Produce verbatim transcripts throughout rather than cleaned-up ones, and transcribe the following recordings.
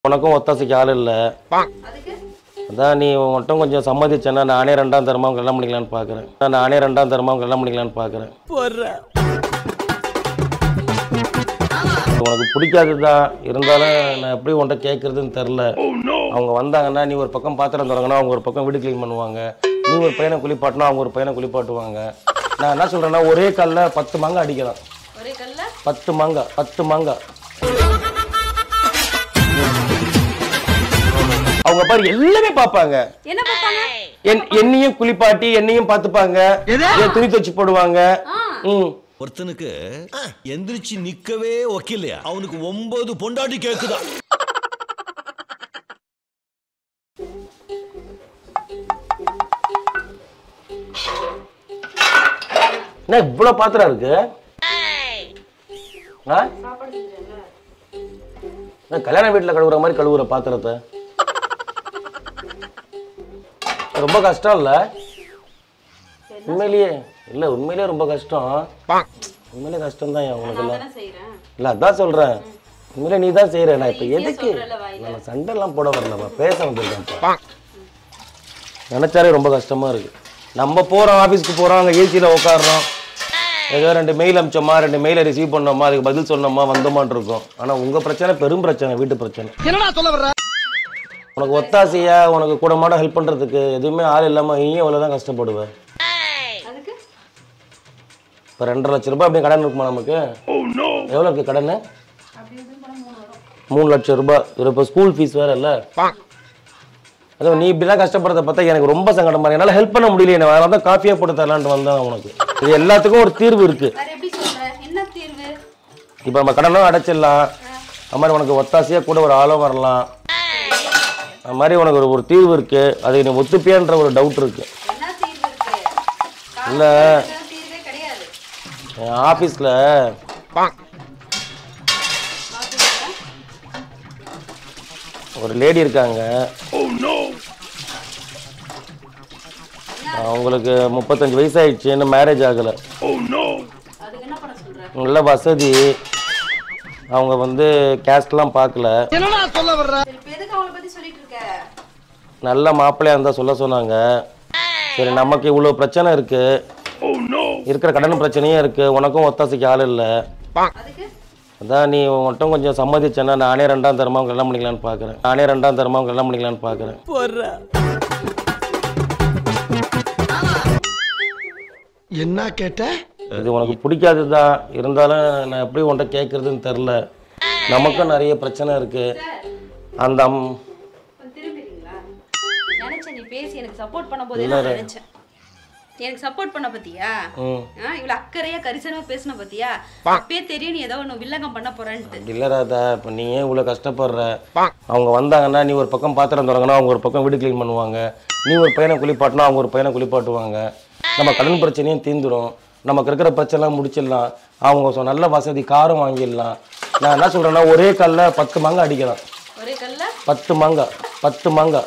உனக்கும் ஒத்தாசைக்கு ஆள் இல்லை. அதான் நீ மட்டும் கொஞ்சம் சம்மதிச்சேன்னா நானே ரெண்டாம் தரமா கல்யாணம் பண்ணிக்கலான்னு பார்க்குறேன். நானே ரெண்டாம் தரமா கல்யாணம் பண்ணிக்கலான்னு பார்க்குறேன். உனக்கு பிடிக்காது தான், இருந்தாலும் நான் எப்படி உன்கிட்ட கேட்குறதுன்னு தெரில. அவங்க வந்தாங்கன்னா நீ ஒரு பக்கம் பாத்திரம் தொடங்கினா அவங்க ஒரு பக்கம் வீடு க்ளீன் பண்ணுவாங்க, நீ ஒரு பையனை குளிப்பாட்டினா அவங்க ஒரு பையனை குளிப்பாட்டுவாங்க. நான் என்ன சொல்கிறேன்னா ஒரே கல்லில் பத்து மாங்காய் அடிக்கலாம். பத்து மாங்காய் பத்து மாங்காய் அவங்க பாரு எல்லாமே பாப்பாங்க. என்னையும் குளிப்பாட்டி என்னையும் பாத்துப்பாங்க, துணி துவச்சு போடுவாங்க. ஒருத்தனுக்கு எந்திரிச்சு நிக்கவே ஒக்கில்லையா, அவனுக்கு ஒன்பது பொண்டாட்டி கேக்குதா. என்ன இவ்வளவு பாத்திரம் இருக்கு? கல்யாண வீட்டுல கழுவுற மாதிரி கழுவுற பாத்திரத்தை ரொம்ப கஷ்டம் இல்ல? உண்மையிலேயே இல்ல, உண்மையிலேயே ரொம்ப கஷ்டம். உண்மையிலே கஷ்டம் தான் உனக்கு எல்லாம். இல்ல அதான் சொல்றேன், உண்மையிலே நீ தான் செய்யற. நான் இப்ப எதுக்கு நான் சண்டை எல்லாம் போட வரலப்பா, பேச வந்திருக்கேன்ப்பா. நினைச்சாலே ரொம்ப கஷ்டமா இருக்கு. நம்ம போறோம், ஆபீஸ்க்கு போறோம், அங்க ஏசியில உட்காடுறோம், ஏதோ ரெண்டு மெயில் அனுப்பிச்சோமா, ரெண்டு மெயிலை ரிசீவ் பண்ணோமா, அதுக்கு பதில் சொன்னோமா, வந்தோமான் இருக்கும். ஆனா உங்க பிரச்சனை பெரும் பிரச்சனை, வீட்டு பிரச்சனை. உனக்கு ஒத்தாசையா உனக்கு கூட மாட ஹெல்ப் பண்றதுக்கு எதுவுமே ஆள் இல்லாம நீயும் அவ்வளவுதான் கஷ்டப்படுவேன். இப்ப ரெண்டரை லட்சம் ரூபாய் அப்படியே கடன் இருக்குமா நமக்கு? எவ்வளவு இருக்கு கடன்? மூணு லட்சம் ரூபாய். இப்ப ஸ்கூல் ஃபீஸ் வேற இல்ல. அதோ நீ இப்படிலாம் கஷ்டப்படுறத பார்த்தா எனக்கு ரொம்ப சங்கடமா இருக்கு. என்னால ஹெல்ப் பண்ண முடியல. நான் வேற தான் காஃபியா போட்டு தரலான்ட்டு வந்தேன். உனக்கு இது எல்லாத்துக்கும் ஒரு தீர்வு இருக்கு. இப்ப நம்ம கடனும் அடைச்சிடலாம், அது மாதிரி உனக்கு ஒத்தாசையா கூட ஒரு ஆளும் வரலாம். அது மாதிரி உனக்கு ஒரு ஒரு தீர்வு இருக்கு. அது நீ ஒத்துப்பியான்ற ஒரு டவுட் இருக்கு. இல்ல ஆபீஸ்ல ஒரு லேடி இருக்காங்க, அவங்களுக்கு முப்பத்தஞ்சு வயசு ஆயிடுச்சு, இன்னும் மேரேஜ் ஆகல. நல்ல வசதி, அவங்க வந்து கேஸ்ட்லாம் பார்க்கல, நல்ல மாப்பிள்ளையா இருந்தா சொல்ல சொன்னாங்க. சரி நமக்கு இவ்வளவு பிரச்சனை இருக்கு, இருக்கிற கடன் பிரச்சனையும் இருக்கு, உனக்கும் ஒத்தாசைக்கு ஆள் இல்லை. அதான் நீ மட்டும் கொஞ்சம் சம்மதிச்சேன்னா நானே ரெண்டாம் தரமா கல்யாணம் பண்ணிக்கலான்னு பார்க்குறேன். நானே ரெண்டாம் தரமா கல்யாணம் பண்ணிக்கலான்னு பார்க்குறேன். என்ன கேட்ட? இது உனக்கு பிடிக்காது தான், இருந்தாலும் நான் எப்படி உன்கிட்ட கேட்கறதுன்னு தெரில. நமக்கும் நிறைய பிரச்சனை இருக்கு. அந்த பேசி எனக்கு சப்போர்ட் பண்ண போதே நான் நினைச்சேன், எனக்கு சப்போர்ட் பண்ண பத்தியா, இவ்வளவு அக்கறையா கரிசனமா பேசின பத்தியா, அப்பயே தெரியும் நீ ஏதோ ஒன்று வில்லங்கம் பண்ண போறேன்ட்டு. இல்ல ராதா, இப்ப நீ ஏன் இவ்வளவு கஷ்டப்படுற? அவங்க வந்தாங்கன்னா நீ ஒரு பக்கம் பாத்திரம் தொடங்கினா அவங்க ஒரு பக்கம் வீடு க்ளீன் பண்ணுவாங்க, நீ ஒரு பையனை குளிப்பாட்டினா அவங்க ஒரு பையனை குளிப்பாட்டுவாங்க. நம்ம கடன் பிரச்சனையும் தீந்துடும், நமக்கு இருக்கிற பிரச்சனைலாம் முடிச்சிடலாம். அவங்க நல்ல வசதி காரம் வாங்கிடலாம். நான் என்ன சொல்றேன்னா ஒரே கல்ல பத்து மாங்காய் அடிக்கலாம். ஒரே கல்ல பத்து மாங்காய் பத்து மாங்காய்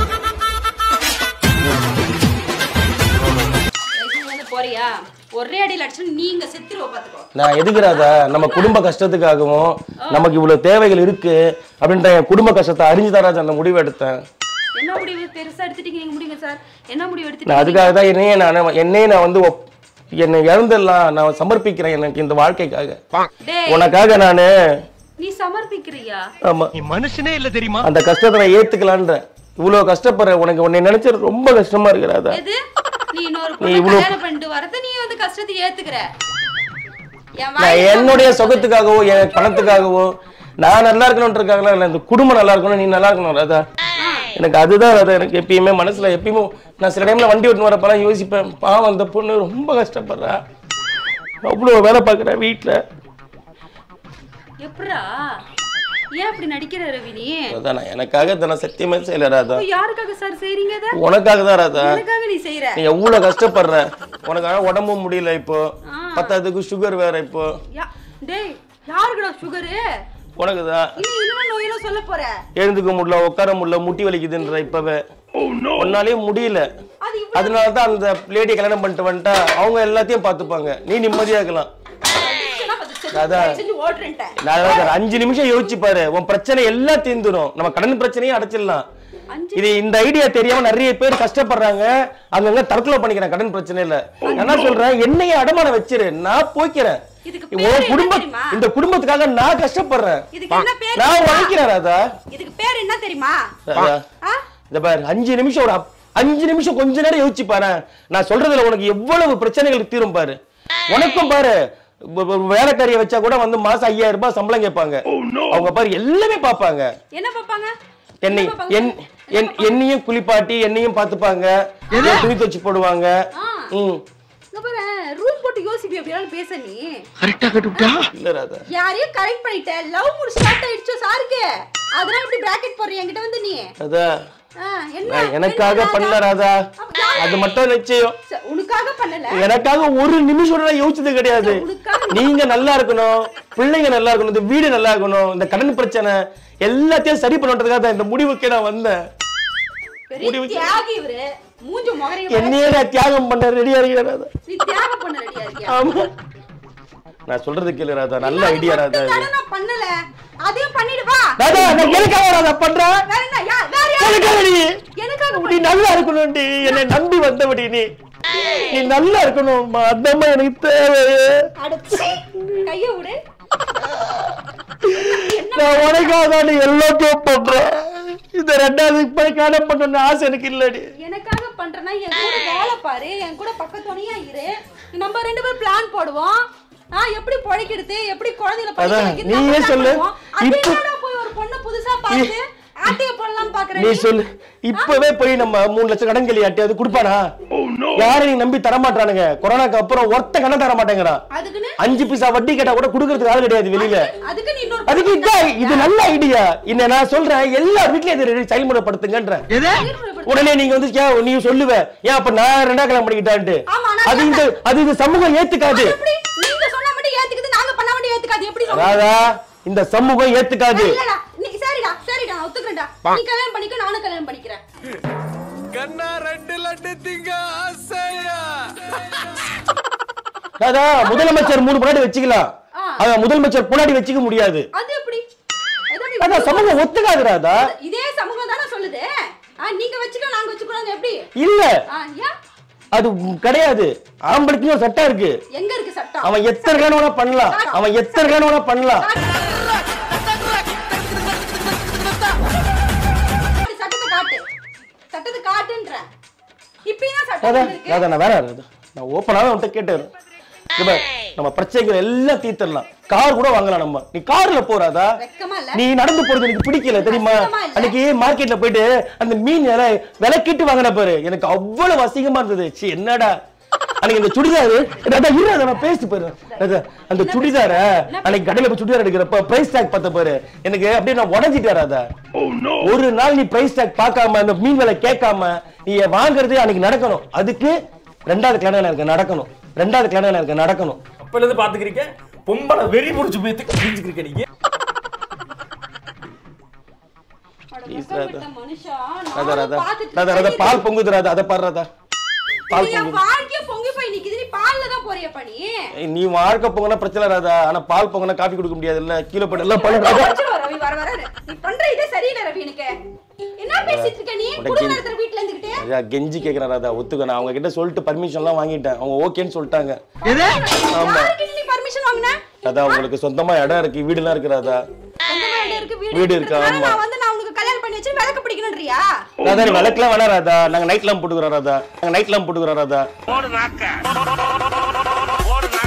போறியா? ஒரே அடி லட்சம் நீங்க செத்துருவ பாத்துக்கோ. நான் எதுக்குறாதா, நம்ம குடும்ப கஷ்டத்துக்காகவும் நமக்கு இவ்வளவு தேவைகள் இருக்கு அப்படின்ற என் குடும்ப கஷ்டத்தை அறிஞ்சு தராஜ் அந்த முடிவு எடுத்தேன். என்ன முடிவு பெருசா எடுத்துட்டீங்க? நீங்க முடிங்க சார், என்ன முடிவு எடுத்துட்டீங்க? நான் அதுக்காக தான் என்னையே நான் என்னையே நான் வந்து என்னை இழந்துடலாம், நான் சமர்ப்பிக்கிறேன் எனக்கு இந்த வாழ்க்கைக்காக, உனக்காக நானு. நீ சமர்ப்பிக்கிறியா? ஆமா, நீ மனுஷனே இல்ல தெரியுமா? அந்த கஷ்டத்தை நான் ஏத்துக்கலான்ற. இவ்வளவு கஷ்டப்படுற உனக்கு உன்னை நினைச்சு ரொம்ப கஷ்டமா இருக்கிறாதா? நீ இன்னொரு பொண்ணை கல்யாணம் பண்ணிட்டு வரத நீ வந்து கஷ்டத்தை ஏத்துக்கற. என்னுடைய சுகத்துக்காகவோ என் பணத்துக்காகவோ நான் நல்லா இருக்கணும்ன்றதுக்காக இல்ல, இந்த குடும்பம் நல்லா இருக்கணும், நீ நல்லா இருக்கணும் ராதா. எனக்கு அதுதான் ராதா, எனக்கு எப்பயுமே மனசுல எப்பயுமே நான் சில டைம்ல வண்டி ஓட்டு வரப்பெல்லாம் யோசிப்பேன், பாவம் அந்த பொண்ணு ரொம்ப கஷ்டப்படுறா, அவ்வளவு வேலை பார்க்குறா வீட்டுல. எப்படா ஏன் அப்படி நடிக்கிற ரவி? நீ அதான் நான் எனக்காக தான சத்தியமே செய்யல ராதா. யாருக்காக சார் செய்றீங்க இத? உனக்காக தான் ராதா. எனக்காக நீ செய்ற? நீ எவ்வளவு கஷ்டப்படுற, உனக்காக உடம்பும் முடியல, இப்போ பத்தாதுக்கு சுகர் வேற. இப்போ டேய் யாருக்குடா சுகர்? உனக்கு தான். நீ என்ன நோயில சொல்ல போற? எழுந்துக்க முடியல, உட்கார முடியல, முட்டி வலிக்குதுன்ற இப்பவே. உன்னாலே முடியல, அதனால தான் அந்த லேடியை கல்யாணம் பண்ணிட்டு வந்துட்டா அவங்க எல்லாத்தையும் பார்த்துப்பாங்க, நீ நிம்மதியா இருக்கலாம். அஞ்சு நிமிஷம் யோசிச்சு பாரு, உன் பிரச்சனை எல்லாம் தீர்ந்துடும். நம்ம கடன் பிரச்சனையும் அடைச்சிடலாம். இது இந்த ஐடியா தெரியாம நிறைய பேர் கஷ்டப்படுறாங்க, அங்கங்க தற்கொலை பண்ணிக்கிறேன் கடன் பிரச்சனையில. என்ன சொல்றேன், என்னைய அடமான வச்சிரு, நான் போய்க்கிறேன். குடும்பம் இந்த குடும்பத்துக்காக நான் கஷ்டப்படுறேன், நான் உழைக்கிறேன். ராதா இதுக்கு பேர் என்ன தெரியுமா? இத பாரு, அஞ்சு நிமிஷம் ஒரு அஞ்சு நிமிஷம் கொஞ்ச நேரம் யோசிச்சு பாரு. நான் சொல்றதுல உனக்கு எவ்வளவு பிரச்சனைகள் தீரும் பாரு. உனக்கும் பாரு, வேலைக்காரியை வச்சா கூட வந்து மாசம் ஐயாயிரம் ரூபாய் சம்பளம் கேட்பாங்க. அவங்க பாரு எல்லாமே பாப்பாங்க. என்ன பாப்பாங்க? என்னை என்னையும் குளிப்பாட்டி என்னையும் பாத்துப்பாங்க, துணி துவச்சு போடுவாங்க. ம் ரூம் போட்டு யோசிப்பி அப்படியே பேச. நீ கரெக்ட்டா கட்டுட்டா இல்ல ராதா, யாரையும் கரெக்ட் பண்ணிட்ட. லவ் மூட் ஸ்டார்ட் ஆயிடுச்சு சாருக்கு. அதனால இப்படி பிராக்கெட் போடுறீங்க என்கிட்ட வந்து. நீ ராதா எனக்காக பண்ணல ராதா, அது மட்டும் நிச்சயம். உனக்காக பண்ணல, எனக்காக ஒரு நிமிஷம் கூட யோசிச்சது கிடையாது. நீங்க நல்லா இருக்கணும், பிள்ளைங்க நல்லா இருக்கணும், இந்த வீடு நல்லா இருக்கணும், இந்த கடன் பிரச்சனை எல்லாத்தையும் சரி பண்றதுக்காக தான் இந்த முடிவுக்கு நான் வந்தேன். என்னையே தியாகம் பண்ண ரெடியா இருக்கேன். ஆமா நான் சொல்றது கேளு ராதா, நல்ல ஐடியா ராதா. பண்ணல அதையும் பண்ணிடுவா ராதா. நான் எதுக்காக ராதா பண்றேன்? நீ நல்லா இருக்கணும்டி, என்னை நம்பி வந்தபடி நீ நீ நல்லா இருக்கணும். அந்தம்மா எனக்கு தேவை. கைய விடு. நான் உனக்காக தான் நீ எல்லாத்தையும் பண்றேன். இந்த ரெண்டாவது போய் கடன் பண்ணணும்னு ஆசை எனக்கு இல்லடி. எனக்காக பண்றேன்னா என் கூட வேலை பாரு, என் கூட பக்கத்துணையா இரு. நம்ம ரெண்டு பேரும் பிளான் போடுவோம். ஆ எப்படி பொழைக்கிறது, எப்படி குழந்தைகளை படிக்க வைக்கிறது. நீயே சொல்லு. இப்போ போய் ஒரு பொண்ணு புதுசா பார்த்து ஆட்டிய போடலாம் பாக்குறேன். நீ சொல்லு. இப்பவே போய் நம்ம மூணு லட்சம் கடன் கேளி ஆட்டியாவது கொடுப்பானா? யாரை நீ நம்பி தர மாட்டானுங்க. கொரோனாக்கு அப்புறம் ஒருத்த கடன் தர மாட்டேங்கிறான். அஞ்சு பைசா வட்டி கேட்டா கூட கொடுக்கறதுக்கு ஆள் கிடையாது வெளியில. அதுக்கு இது நல்ல ஐடியா. இன்ன நான் சொல்றேன், எல்லா வீட்லயும் இதை செயல்முறைப்படுத்துங்கன்றேன். உடனே நீங்க வந்து நீ சொல்லுவ, ஏன் அப்ப நான் ரெண்டா கல்யாணம் பண்ணிக்கிட்டான்ட்டு. அது இந்த அது இந்த சமூகம் ஏத்துக்காது. ராதா இந்த சமூகம் ஏத்துக்காது. சரிடா சரிடா ஒத்துக்கறேன்டா. நீ கல்யாணம் பண்ணிக்க, நானும் கல்யாணம் பண்ணிக்கிறேன். கண்ணா ரெண்டு லட்டு திங்க ஆசையா. ராதா முதலமைச்சர் மூணு பொண்டாட்டி வச்சுக்கலாம், அத முதலமைச்சர் பொண்டாட்டி வச்சுக்க முடியாது. அது எப்படி? ராதா சமூகம் ஒத்துக்காது ராதா. இதே சமூகம் தான சொல்லுது. நீங்க வச்சுக்க நாங்க வச்சுக்கறோம் எப்படி? இல்ல அது கிடையாது. ஆம்பளைக்கு ஒரு சட்டம் இருக்கு. எங்க இருக்கு சட்டம்? அவன் எத்தனை கணவனா பண்ணலாம், அவன் எத்தனை கணவனா பண்ணலாம். சட்டத்தை காட்டு, சட்டத்தை காட்டுன்ற. இப்பதான் சட்டம் இருக்கு. ராதா நான் வேற ராதா, நான் ஓபனாவே உன்கிட்ட கேட்டேன். நம்ம பிரச்சனைகள் எல்லாம் தீர்த்தரலாம், கார் கூட வாங்கலாம் நம்ம. நீ கார்ல போறாதா? நீ நடந்து போறது எனக்கு பிடிக்கல தெரியுமா? அன்னைக்கு மார்க்கெட்ல போயிட்டு அந்த மீன் விலை கேட்டு வாங்கின பாரு, எனக்கு அவ்வளவு அசிங்கமா இருந்தது. என்னடா அன்னைக்கு இந்த சுடிதாரு ராதா இரு ராதா நான் பேசி பாரு ராதா, அந்த சுடிதார அன்னைக்கு கடையில போய் சுடிதார் எடுக்கிறப்ப பிரைஸ் டேக் பார்த்த பாரு, எனக்கு அப்படியே நான் உடஞ்சிட்டேன் ராதா. ஒரு நாள் நீ பிரைஸ் டேக் பார்க்காம அந்த மீன் விலை கேட்காம நீ வாங்குறது அன்னைக்கு நடக்கணும். அதுக்கு ரெண்டாவது கல்யாணம் எனக்கு நடக்கணும், ரெண்டாவது கல்யாணம் எனக்கு நடக்கணும். அப்பல இருந்து பாத்துக்கிறீங்க, பொம்பளை வெறி புடிச்சு போயிட்டு கிழிஞ்சிக்கிறீங்க நீங்க. மனுஷா ராதா ராதா ராதா ராதா பால் பொங்குது ராதா, அத பாரு ராதா. பால் பொங்குது. வாழ்க்கை பொங்கி போய் நிக்குது, நீ பால்ல தான் போறியா பணி? நீ வாழ்க்கை பொங்கனா பிரச்சனை ராதா, ஆனா பால் பொங்கனா காபி குடிக்க முடியாது இல்ல, கீழ போட்டு எல்லாம் பண்ண ராதா. ரவி வர வர நீ பண்ற இதே சரியில்லை ரவி. எனக்கு என்ன பேசிட்டு இருக்க நீ? குடும்ப நடத்துற வீட்ல இருந்துக்கிட்டே ராதா கெஞ்சி கேக்குறேன் ராதா, ஒத்துக்க. நான் அவங்க கிட்ட சொல்லிட்டு பர்மிஷன் எல்லாம் வாங்கிட்டேன், அவங்க ஓகேன்னு சொல்லிட்டாங்க. எது? ஆமா யாருக்கு நீ பர்மிஷன் வாங்குன? ராதா உங்களுக்கு சொந்தமா இடம் இருக்கு, வீடு எல்லாம் இருக்கு ராதா. சொந்தமா இடம் இருக்கு, வீடு இருக்கு. ஆமா நான் வந்து நான் உங்களுக்கு கல்யாணம் பண்ணி வச்சு விளக்கு பிடிக்கணும்ன்றியா? ராதா நீ விளக்குலாம் வேணா ராதா, நாங்க நைட் லாம்ப் போட்டுக்குறோம் ராதா, நாங்க நைட் லாம்ப் போட்டுக்குறோம் ராதா. போடு நாக்க போடு நாக்க.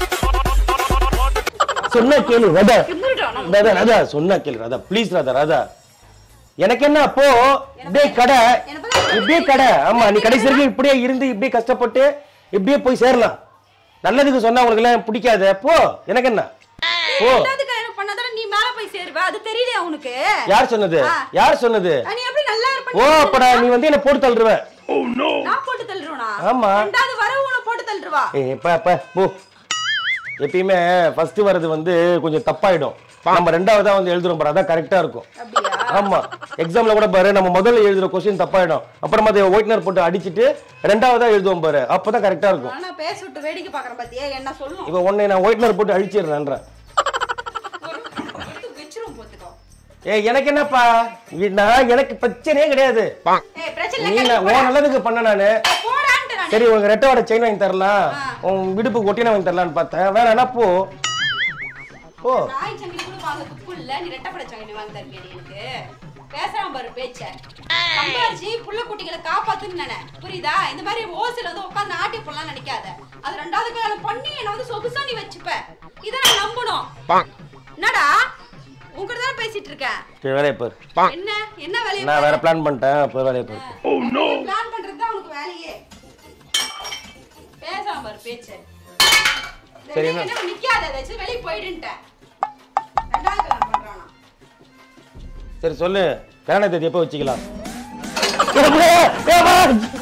சொன்னா கேளு ராதா ராதா ராதா, சொன்னா கேளு ராதா ப்ளீஸ் ராதா. ராதா எனக்கு என்ன அப்போ இப்படியே கடை இப்படியே கடை. ஆமா நீ கடைசி வரைக்கும் இப்படியே இருந்து இப்படியே கஷ்டப்பட்டு இப்படியே போய் சேரலாம். நல்லதுக்கு சொன்னா உங்களுக்கு எல்லாம் பிடிக்காது போ, எனக்கு என்ன போ. கல்யாணம் பண்ணதால நீ மேல போய் சேருவ, அது தெரியலையா உனக்கு? யார் சொன்னது? யார் சொன்னது? நீ எப்படி நல்லா இருப்ப? ஓ அப்படா நீ வந்து என்ன போட்டு தள்ளுறவ. ஓ நோ நான் போட்டு தள்ளுறேனா? ஆமா ரெண்டாவது வரவு உன போட்டு தள்ளுறவா? ஏய் பா பா போ. எப்பயுமே ஃபர்ஸ்ட் வரது வந்து கொஞ்சம் தப்பாயிடும், நம்ம ரெண்டாவதா வந்து எழுதுறோம் பாரு, அதான் கரெக்டா இருக்கும். அப்படியா? ஆமா எக்ஸாம்ல கூட பாரு நம்ம முதல்ல எழுதுற क्वेश्चन தப்பாயிடும் அப்புறமா அதை ஒயிட்னர் போட்டு அடிச்சிட்டு ரெண்டாவதா எழுதுவோம் பாரு அப்பதான் கரெக்டா இருக்கும் நான் பேச விட்டு வேடிக்கை பார்க்கறேன் பாத்தியா என்ன சொல்லணும் இப்போ உன்னை நான் ஒயிட்னர் போட்டு அழிச்சிடுறேன்ற வெச்சிரும் போத்துக்கோ ஏய் எனக்கு என்னப்பா நான் எனக்கு பிரச்சனையே கிடையாது ஏய் பிரச்சனை நீ நான் உன் நல்லதுக்கு பண்ண நானு போடான்ட்ட நான் சரி உனக்கு ரெட்டை வாடை செயின் வாங்கி தரலாம் உன் விடுப்பு ஒட்டின வாங்கி தரலாம்னு பார்த்தேன் வேணா போ போ நாய் சங்கிலி கூட வாங்க துப்பு இல்ல நீ ரெட்டை படை சங்கிலி வாங்கி தரப்பியா எனக்கு பேசாம பாரு பேச்ச சம்பாரிச்சி புள்ள குட்டிகளை காப்பாத்துன்னு நினை புரியுதா இந்த மாதிரி ஓசில வந்து உட்கார்ந்து ஆட்டி போடலாம் நினைக்காத அது ரெண்டாவது கல்யாணம் பண்ணி என்ன வந்து சொகுசா நீ வச்சுப்ப இத நான் நம்பணும் என்னடா உங்ககிட்ட தான் பேசிட்டு இருக்கேன் சரி வேலைய பாரு என்ன என்ன வேலைய நான் வேற பிளான் பண்ணிட்டேன் போய் வேலைய பாரு ஓ நோ பிளான் பண்றது தான் உனக்கு வேலையே பேசாம பாரு பேச்ச சரி என்ன நிக்காத வெச்சு வெளிய போய்டுன்ட்ட ரெண்டாவது கல்யாணம் பண்றானா சரி சொல்லு கல்யாண தேதி எப்போ வச்சுக்கலாம்